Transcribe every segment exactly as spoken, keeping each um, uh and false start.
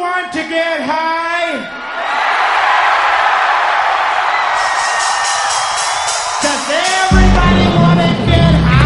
want to get high? Does everybody want to get high?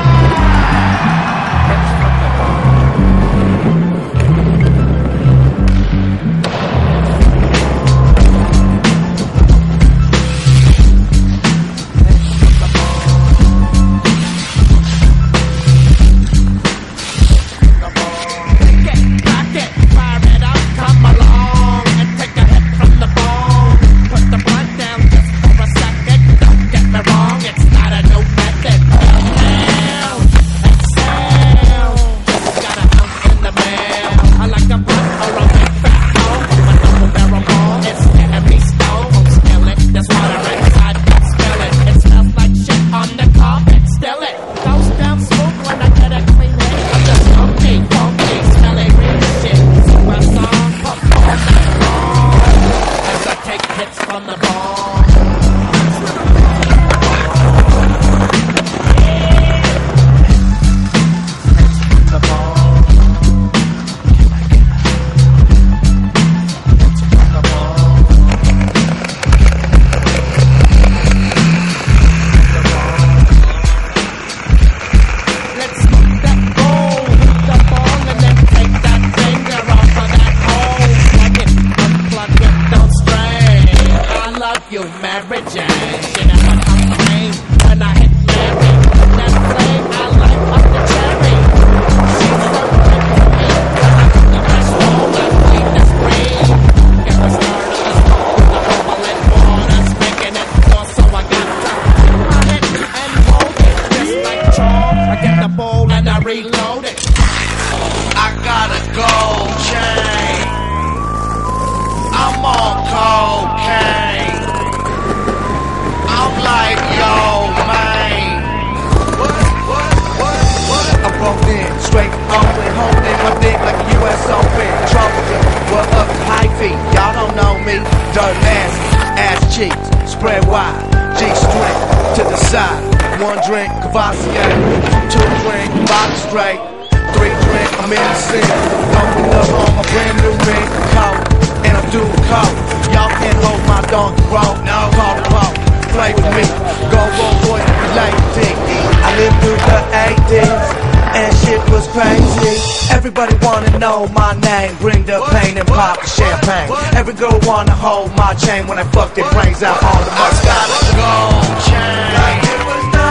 Everybody wanna know my name, bring the pain and pop the champagne. Every girl wanna hold my chain when I fuck their brains out on the must. I got a gold chain.